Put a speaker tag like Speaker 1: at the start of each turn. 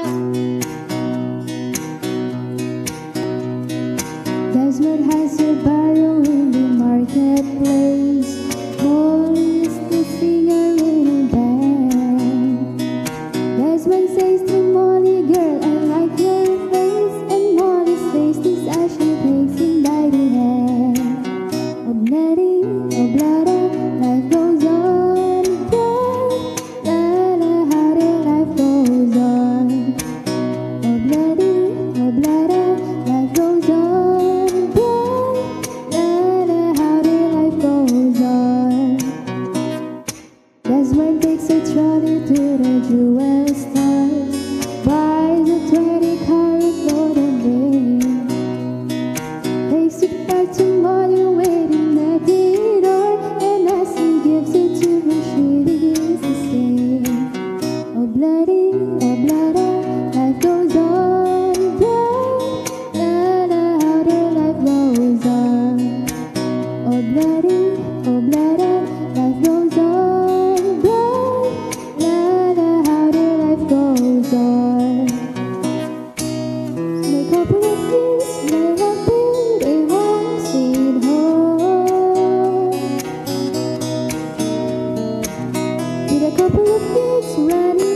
Speaker 1: That's what has a barrow in the marketplace. Molly is the singer in a band. That's what says to Molly, girl, I like your face. And Molly says this as she takes him by the hand. Obladi-Oblada, life goes on. La-la, how the life goes on. Obladi-Oblada, life goes on. That's when takes a trolley to the jewel store, buys a 20-carat golden ring, takes it back to Molly waiting at the door, and as he gives it to her, she begins to sing. Obladi-Oblada, life goes on. La-la, how the life goes on. Obladi-Oblada, life goes on. Make up with things, may have built a home, sweet home. With a couple of kids running